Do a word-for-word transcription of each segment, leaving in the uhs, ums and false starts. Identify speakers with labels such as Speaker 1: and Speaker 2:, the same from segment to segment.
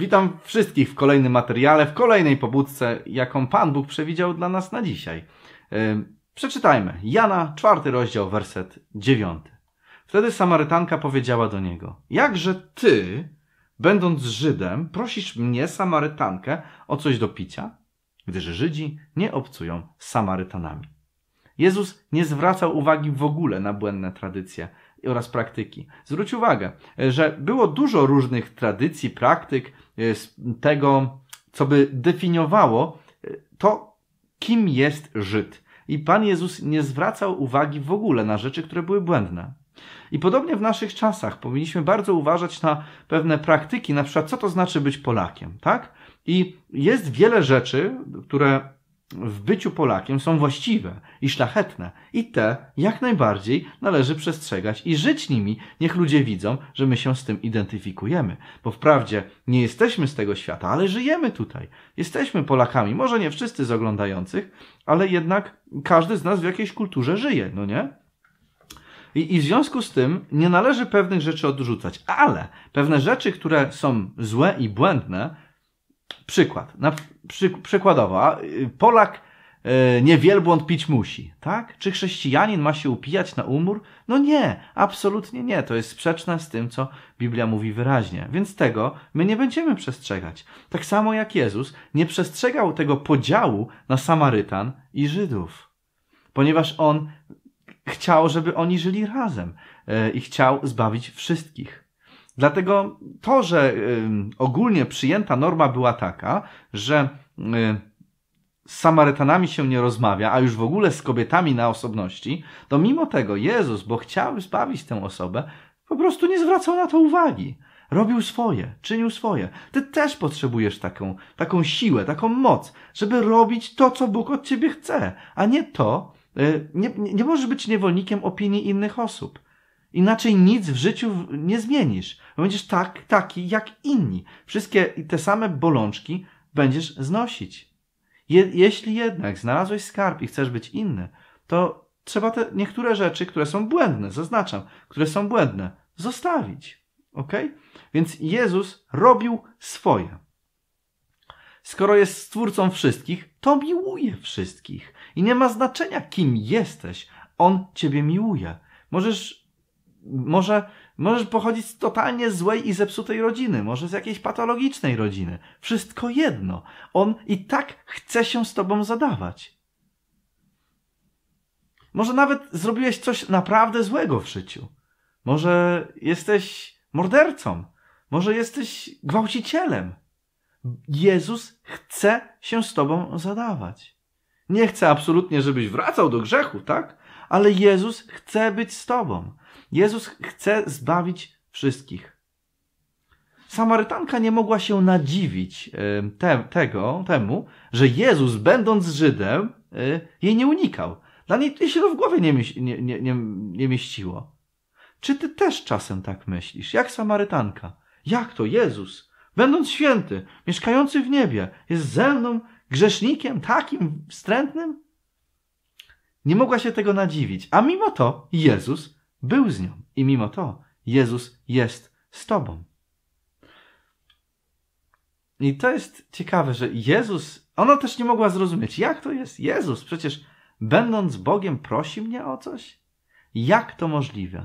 Speaker 1: Witam wszystkich w kolejnym materiale, w kolejnej pobudce, jaką Pan Bóg przewidział dla nas na dzisiaj. Yy, przeczytajmy. Jana, czwarty rozdział, werset dziewiąty. Wtedy Samarytanka powiedziała do niego: jakże ty, będąc Żydem, prosisz mnie, Samarytankę, o coś do picia? Gdyż Żydzi nie obcują z Samarytanami. Jezus nie zwracał uwagi w ogóle na błędne tradycje oraz praktyki. Zwróć uwagę, że było dużo różnych tradycji, praktyk, tego, co by definiowało to, kim jest Żyd. I Pan Jezus nie zwracał uwagi w ogóle na rzeczy, które były błędne. I podobnie w naszych czasach powinniśmy bardzo uważać na pewne praktyki, na przykład co to znaczy być Polakiem, tak? I jest wiele rzeczy, które w byciu Polakiem są właściwe i szlachetne. I te jak najbardziej należy przestrzegać i żyć nimi. Niech ludzie widzą, że my się z tym identyfikujemy. Bo wprawdzie nie jesteśmy z tego świata, ale żyjemy tutaj. Jesteśmy Polakami. Może nie wszyscy z oglądających, ale jednak każdy z nas w jakiejś kulturze żyje, no nie? I, I w związku z tym nie należy pewnych rzeczy odrzucać. Ale pewne rzeczy, które są złe i błędne, Przykład. Na, przy, przykładowo, Polak e, nie wielbłąd pić musi, tak? Czy chrześcijanin ma się upijać na umór? No nie, absolutnie nie. To jest sprzeczne z tym, co Biblia mówi wyraźnie. Więc tego my nie będziemy przestrzegać. Tak samo jak Jezus nie przestrzegał tego podziału na Samarytan i Żydów. Ponieważ On chciał, żeby oni żyli razem e, i chciał zbawić wszystkich. Dlatego to, że y, ogólnie przyjęta norma była taka, że y, z Samarytanami się nie rozmawia, a już w ogóle z kobietami na osobności, to mimo tego Jezus, bo chciał zbawić tę osobę, po prostu nie zwracał na to uwagi. Robił swoje, czynił swoje. Ty też potrzebujesz taką, taką siłę, taką moc, żeby robić to, co Bóg od ciebie chce, a nie to, y, nie, nie możesz być niewolnikiem opinii innych osób. Inaczej nic w życiu nie zmienisz. Będziesz tak, taki jak inni. Wszystkie te same bolączki będziesz znosić. Je, jeśli jednak znalazłeś skarb i chcesz być inny, to trzeba te niektóre rzeczy, które są błędne, zaznaczam, które są błędne, zostawić. Ok? Więc Jezus robił swoje. Skoro jest Stwórcą wszystkich, to miłuje wszystkich. I nie ma znaczenia, kim jesteś. On ciebie miłuje. Możesz Może, możesz pochodzić z totalnie złej i zepsutej rodziny, może z jakiejś patologicznej rodziny. Wszystko jedno. On i tak chce się z tobą zadawać. Może nawet zrobiłeś coś naprawdę złego w życiu. Może jesteś mordercą. Może jesteś gwałcicielem. Jezus chce się z tobą zadawać. Nie chce absolutnie, żebyś wracał do grzechu, tak? Ale Jezus chce być z tobą. Jezus chce zbawić wszystkich. Samarytanka nie mogła się nadziwić te, tego, temu, że Jezus, będąc Żydem, jej nie unikał. Dla niej się to w głowie nie, nie, nie, nie, nie mieściło. Czy ty też czasem tak myślisz? Jak Samarytanka? Jak to Jezus, będąc święty, mieszkający w niebie, jest ze mną grzesznikiem takim wstrętnym? Nie mogła się tego nadziwić, a mimo to Jezus był z nią i mimo to Jezus jest z tobą. I to jest ciekawe, że Jezus, ona też nie mogła zrozumieć, jak to jest. Jezus przecież będąc Bogiem prosi mnie o coś? Jak to możliwe?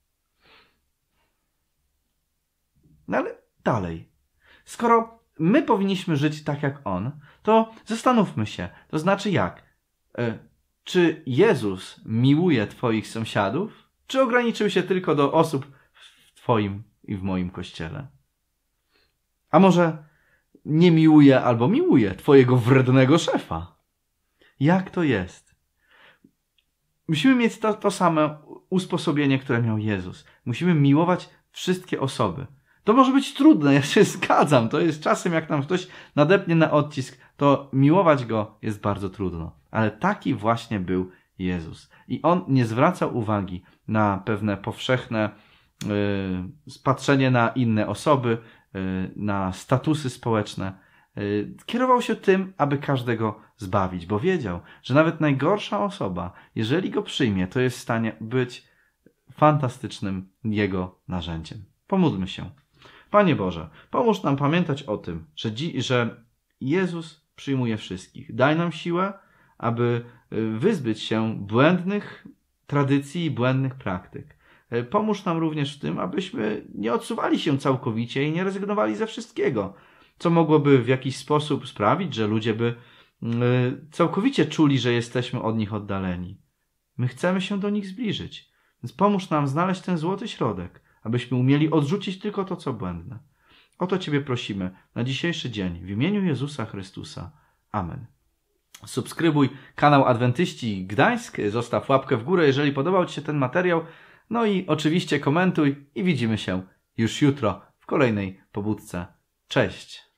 Speaker 1: No ale dalej. Skoro my powinniśmy żyć tak jak On, to zastanówmy się, to znaczy jak? Y Czy Jezus miłuje twoich sąsiadów? Czy ograniczył się tylko do osób w twoim i w moim kościele? A może nie miłuje albo miłuje twojego wrednego szefa? Jak to jest? Musimy mieć to, to same usposobienie, które miał Jezus. Musimy miłować wszystkie osoby. To może być trudne, ja się zgadzam. To jest czasem, jak nam ktoś nadepnie na odcisk, to miłować go jest bardzo trudno. Ale taki właśnie był Jezus. I On nie zwracał uwagi na pewne powszechne yy, spatrzenie na inne osoby, yy, na statusy społeczne. Yy, kierował się tym, aby każdego zbawić, bo wiedział, że nawet najgorsza osoba, jeżeli go przyjmie, to jest w stanie być fantastycznym Jego narzędziem. Pomódlmy się. Panie Boże, pomóż nam pamiętać o tym, że, dzi- że Jezus przyjmuje wszystkich. Daj nam siłę, aby wyzbyć się błędnych tradycji i błędnych praktyk. Pomóż nam również w tym, abyśmy nie odsuwali się całkowicie i nie rezygnowali ze wszystkiego, co mogłoby w jakiś sposób sprawić, że ludzie by całkowicie czuli, że jesteśmy od nich oddaleni. My chcemy się do nich zbliżyć, więc pomóż nam znaleźć ten złoty środek, abyśmy umieli odrzucić tylko to, co błędne. O to Ciebie prosimy na dzisiejszy dzień w imieniu Jezusa Chrystusa. Amen. Subskrybuj kanał Adwentyści Gdańsk, zostaw łapkę w górę, jeżeli podobał Ci się ten materiał, no i oczywiście komentuj i widzimy się już jutro w kolejnej pobudce. Cześć!